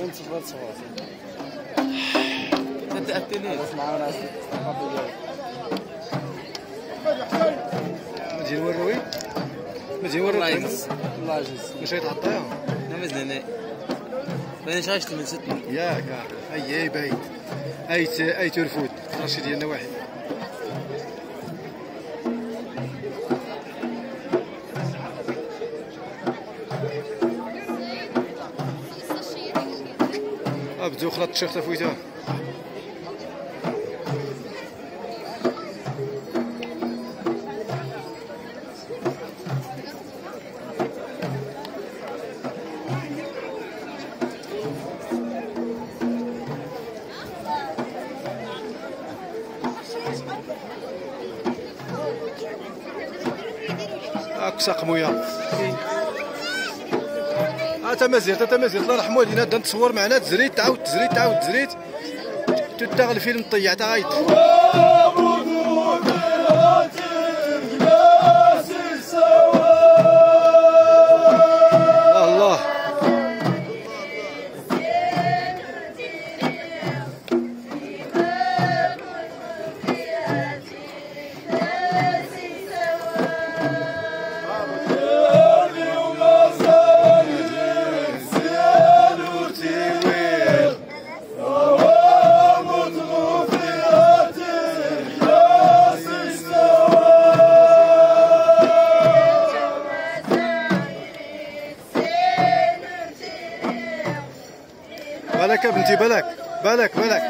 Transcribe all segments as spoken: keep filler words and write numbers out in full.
وين تصبر تصبر انت تاثرني اسمع انا مزيان وروي مزيان وروي الله يجزي الله يجزي واش غيتعطيها ما مزناني مانيش عايشت من ستنا ياك اي اي باين اي اي ترفود رشي ديالنا واحد ابدو خلط الشيخ تفويتها هاك ساق مويه ها تا مزيان تا مزيان الله يرحمو علينا دا نتصور معنا تزريت تعاود تزريت تعاود تزريت تتا الفيلم طيع تا غايط الله بالك يا بنتي بالك بالك بالك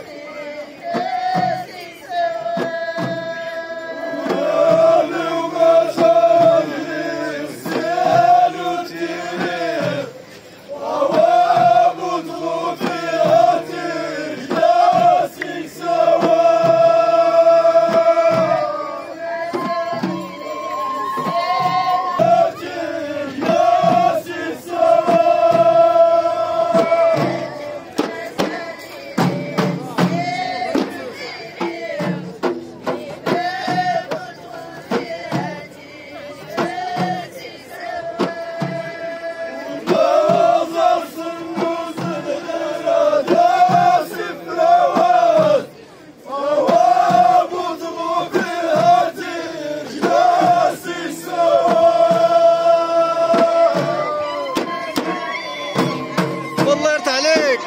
والله يرضى عليك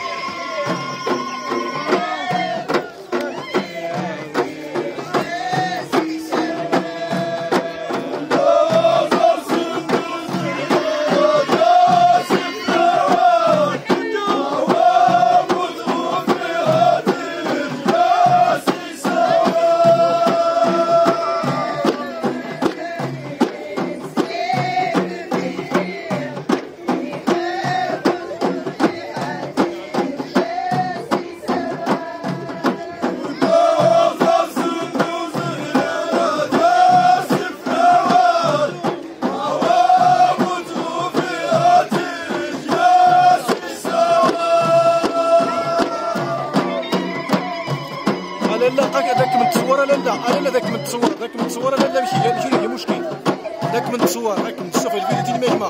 لا ذاك من التصويره لا لا لا ذاك من التصويره ذاك من التصويره لا لا ماشي ماشي هي مشكل ذاك من التصوير ذاك من الشوف الفيديو ديال المجمع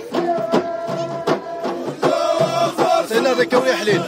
لا ذاك ولا حليل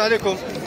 عليكم.